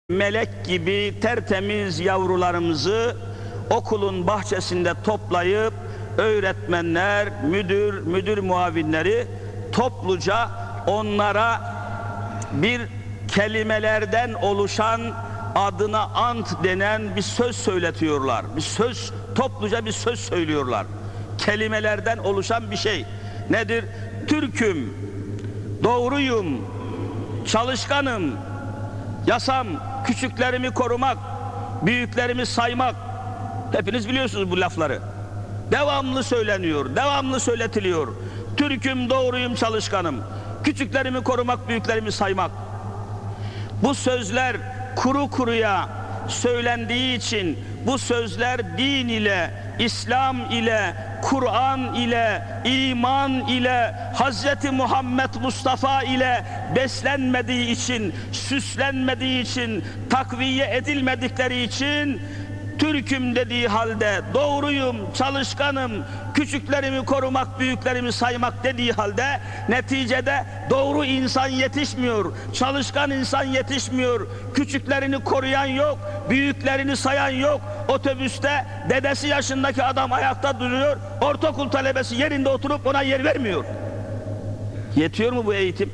Melek gibi tertemiz yavrularımızı okulun bahçesinde toplayıp öğretmenler, müdür muavinleri topluca onlara bir kelimelerden oluşan adına ant denen bir söz söyletiyorlar. Topluca bir söz söylüyorlar. Kelimelerden oluşan bir şey. Nedir? Türk'üm, doğruyum, çalışkanım, yasam, küçüklerimi korumak, büyüklerimi saymak. Hepiniz biliyorsunuz bu lafları. Devamlı söyleniyor, devamlı söyletiliyor. Türk'üm, doğruyum, çalışkanım, küçüklerimi korumak, büyüklerimi saymak. Bu sözler kuru kuruya söylendiği için, bu sözler din ile, İslam ile, Kur'an ile, iman ile, Hazreti Muhammed Mustafa ile beslenmediği için, süslenmediği için, takviye edilmedikleri için, Türk'üm dediği halde, doğruyum, çalışkanım, küçüklerimi korumak, büyüklerimi saymak dediği halde neticede doğru insan yetişmiyor, çalışkan insan yetişmiyor, küçüklerini koruyan yok, büyüklerini sayan yok. Otobüste dedesi yaşındaki adam ayakta duruyor, ortaokul talebesi yerinde oturup ona yer vermiyor. Yetiyor mu bu eğitim?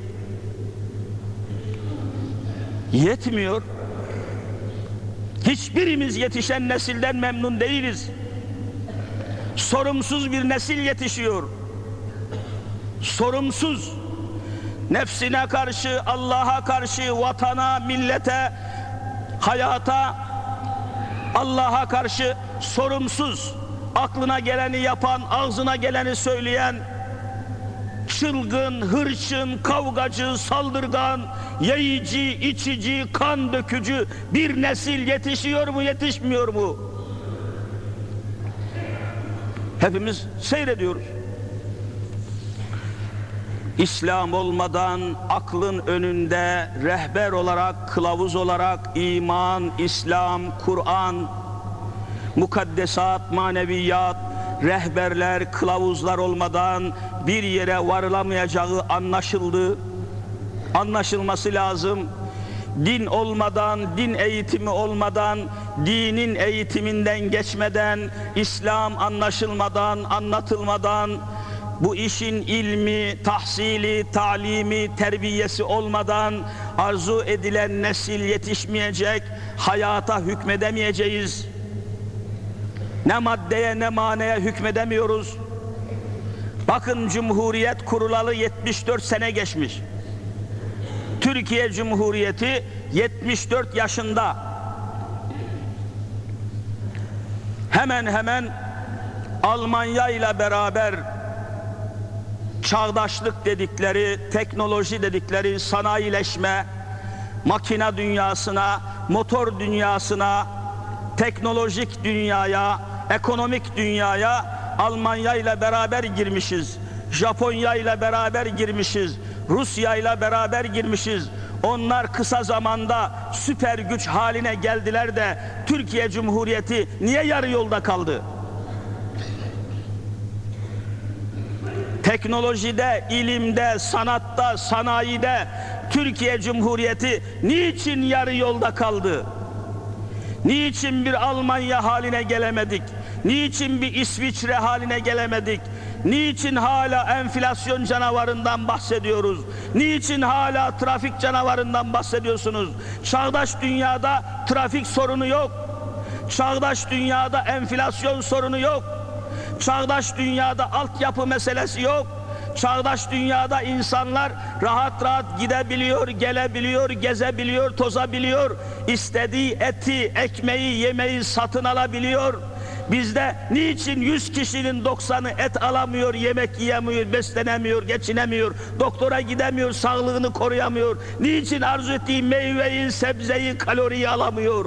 Yetmiyor. Hiçbirimiz yetişen nesilden memnun değiliz. Sorumsuz bir nesil yetişiyor. Sorumsuz. Nefsine karşı, Allah'a karşı, vatana, millete, hayata, Allah'a karşı sorumsuz. Aklına geleni yapan, ağzına geleni söyleyen, çılgın, hırçın, kavgacı, saldırgan, yiyici, içici, kan dökücü bir nesil yetişiyor mu, yetişmiyor mu? Hepimiz seyrediyoruz. İslam olmadan aklın önünde rehber olarak, kılavuz olarak iman, İslam, Kur'an, mukaddesat, maneviyat, rehberler, kılavuzlar olmadan bir yere varılamayacağı anlaşıldı. Anlaşılması lazım. Din olmadan, din eğitimi olmadan, dinin eğitiminden geçmeden, İslam anlaşılmadan, anlatılmadan, bu işin ilmi, tahsili, talimi, terbiyesi olmadan arzu edilen nesil yetişmeyecek, hayata hükmedemeyeceğiz. Ne maddeye ne manaya hükmedemiyoruz. Bakın Cumhuriyet kurulalı 74 sene geçmiş. Türkiye Cumhuriyeti 74 yaşında. Hemen hemen Almanya ile beraber çağdaşlık dedikleri, teknoloji dedikleri, sanayileşme, makine dünyasına, motor dünyasına, teknolojik dünyaya, ekonomik dünyaya Almanya ile beraber girmişiz. Japonya ile beraber girmişiz. Rusya ile beraber girmişiz. Onlar kısa zamanda süper güç haline geldiler de Türkiye Cumhuriyeti niye yarı yolda kaldı? Teknolojide, ilimde, sanatta, sanayide Türkiye Cumhuriyeti niçin yarı yolda kaldı? Niçin bir Almanya haline gelemedik? Niçin bir İsviçre haline gelemedik? Niçin hala enflasyon canavarından bahsediyoruz? Niçin hala trafik canavarından bahsediyorsunuz? Çağdaş dünyada trafik sorunu yok. Çağdaş dünyada enflasyon sorunu yok. Çağdaş dünyada altyapı meselesi yok. Çağdaş dünyada insanlar rahat rahat gidebiliyor, gelebiliyor, gezebiliyor, tozabiliyor. İstediği eti, ekmeği, yemeği satın alabiliyor. Bizde niçin 100 kişinin 90'ı et alamıyor, yemek yiyemiyor, beslenemiyor, geçinemiyor, doktora gidemiyor, sağlığını koruyamıyor? Niçin arzu ettiği meyveyi, sebzeyi, kaloriyi alamıyor?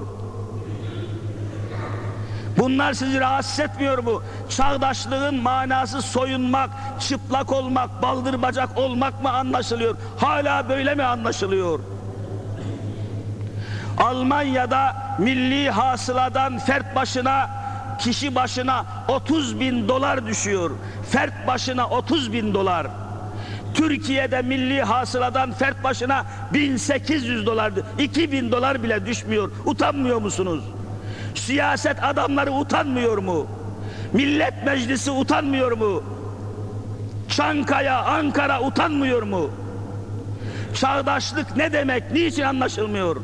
Bunlar sizi rahatsız etmiyor mu? Çağdaşlığın manası soyunmak, çıplak olmak, baldır bacak olmak mı anlaşılıyor? Hala böyle mi anlaşılıyor? Almanya'da milli hasıladan fert başına, kişi başına 30.000 dolar düşüyor. Fert başına 30.000 dolar. Türkiye'de milli hasıladan fert başına 1800 dolar, 2000 dolar bile düşmüyor. Utanmıyor musunuz? Siyaset adamları utanmıyor mu? Millet Meclisi utanmıyor mu? Çankaya, Ankara utanmıyor mu? Çağdaşlık ne demek? Niçin anlaşılmıyor?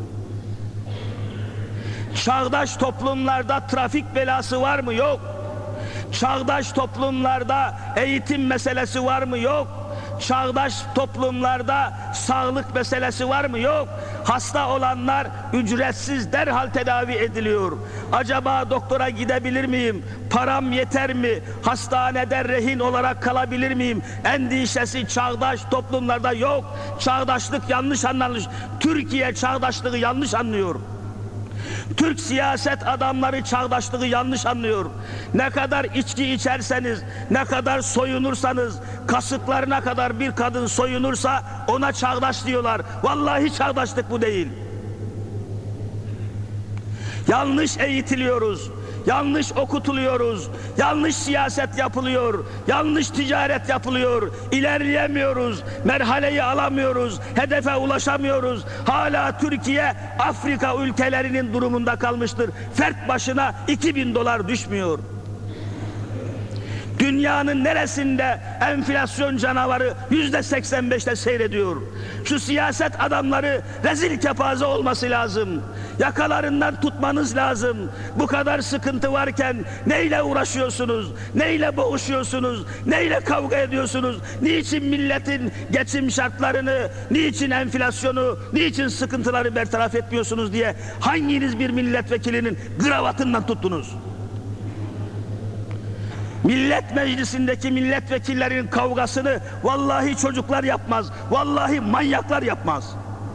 Çağdaş toplumlarda trafik belası var mı? Yok. Çağdaş toplumlarda eğitim meselesi var mı? Yok. Çağdaş toplumlarda sağlık meselesi var mı? Yok. Hasta olanlar ücretsiz derhal tedavi ediliyor. Acaba doktora gidebilir miyim? Param yeter mi? Hastanede rehin olarak kalabilir miyim? Endişesi çağdaş toplumlarda yok. Çağdaşlık yanlış anlanmış. Türkiye çağdaşlığı yanlış anlıyor. Türk siyaset adamları çağdaşlığı yanlış anlıyor. Ne kadar içki içerseniz, ne kadar soyunursanız, kasıklarına kadar bir kadın soyunursa ona çağdaş diyorlar. Vallahi çağdaşlık bu değil. Yanlış eğitiliyoruz, yanlış okutuluyoruz, yanlış siyaset yapılıyor, yanlış ticaret yapılıyor, ilerleyemiyoruz, merhaleyi alamıyoruz, hedefe ulaşamıyoruz. Hala Türkiye Afrika ülkelerinin durumunda kalmıştır. Fert başına 2000 dolar düşmüyor. Dünyanın neresinde enflasyon canavarı %85'te seyrediyor? Şu siyaset adamları rezil kepaze olması lazım. Yakalarından tutmanız lazım. Bu kadar sıkıntı varken neyle uğraşıyorsunuz? Neyle boğuşuyorsunuz? Neyle kavga ediyorsunuz? Niçin milletin geçim şartlarını, niçin enflasyonu, niçin sıkıntıları bertaraf etmiyorsunuz diye hanginiz bir milletvekilinin kravatından tuttunuz? Millet Meclisi'ndeki milletvekillerinin kavgasını vallahi çocuklar yapmaz, vallahi manyaklar yapmaz.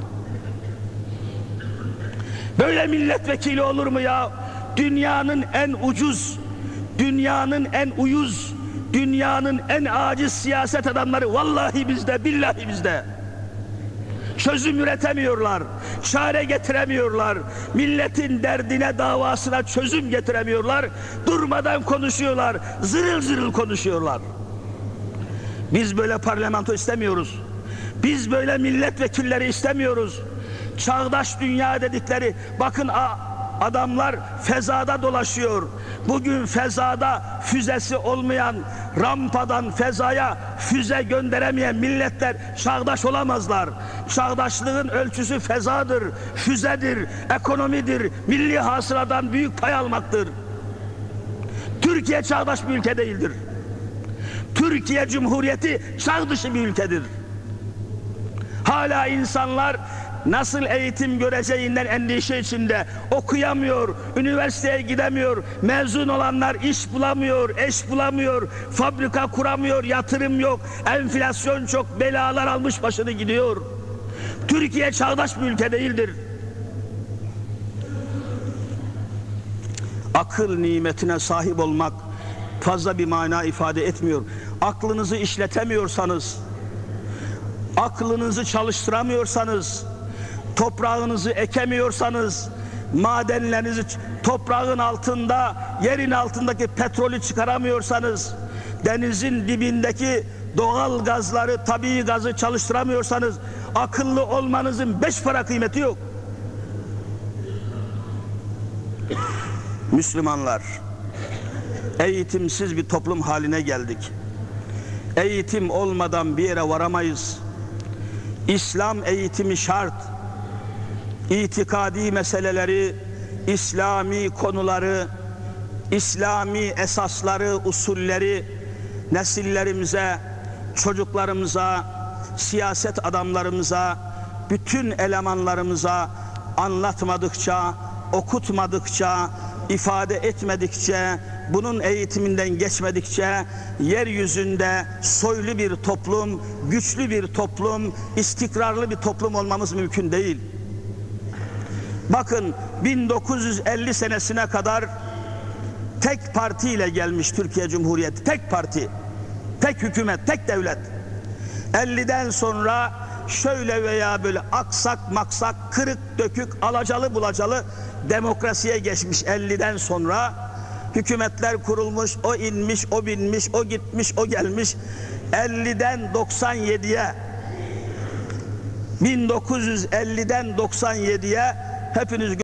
Böyle milletvekili olur mu ya? Dünyanın en ucuz, dünyanın en uyuz, dünyanın en aciz siyaset adamları vallahi bizde, billahi bizde. Çözüm üretemiyorlar, çare getiremiyorlar, milletin derdine, davasına çözüm getiremiyorlar, durmadan konuşuyorlar, zırıl zırıl konuşuyorlar. Biz böyle parlamento istemiyoruz, biz böyle milletvekilleri istemiyoruz. Çağdaş dünya dedikleri, bakın adamlar fezada dolaşıyor. Bugün fezada füzesi olmayan, rampadan fezaya füze gönderemeyen milletler çağdaş olamazlar. Çağdaşlığın ölçüsü fezadır, füzedir, ekonomidir, milli hasıladan büyük pay almaktır. Türkiye çağdaş bir ülke değildir. Türkiye Cumhuriyeti çağ dışı bir ülkedir. Hala insanlar nasıl eğitim göreceğinden endişe içinde, okuyamıyor, üniversiteye gidemiyor, mezun olanlar iş bulamıyor, eş bulamıyor, fabrika kuramıyor, yatırım yok, enflasyon çok, belalar almış başını gidiyor. Türkiye çağdaş bir ülke değildir. Akıl nimetine sahip olmak fazla bir mana ifade etmiyor. Aklınızı işletemiyorsanız, aklınızı çalıştıramıyorsanız, toprağınızı ekemiyorsanız, madenlerinizi, toprağın altında, yerin altındaki petrolü çıkaramıyorsanız, denizin dibindeki doğal gazları, tabii gazı çalıştıramıyorsanız, akıllı olmanızın 5 para kıymeti yok. Müslümanlar, eğitimsiz bir toplum haline geldik. Eğitim olmadan bir yere varamayız. İslam eğitimi şart. İtikadi meseleleri, İslami konuları, İslami esasları, usulleri nesillerimize, çocuklarımıza, siyaset adamlarımıza, bütün elemanlarımıza anlatmadıkça, okutmadıkça, ifade etmedikçe, bunun eğitiminden geçmedikçe yeryüzünde soylu bir toplum, güçlü bir toplum, istikrarlı bir toplum olmamız mümkün değil. Bakın 1950 senesine kadar tek partiyle gelmiş Türkiye Cumhuriyeti, tek parti, tek hükümet, tek devlet. 50'den sonra şöyle veya böyle aksak maksak, kırık dökük, alacalı bulacalı demokrasiye geçmiş 50'den sonra. hükümetler kurulmuş, o inmiş, o binmiş, o gitmiş, o gelmiş. 50'den 97'ye, 1950'den 97'ye hepiniz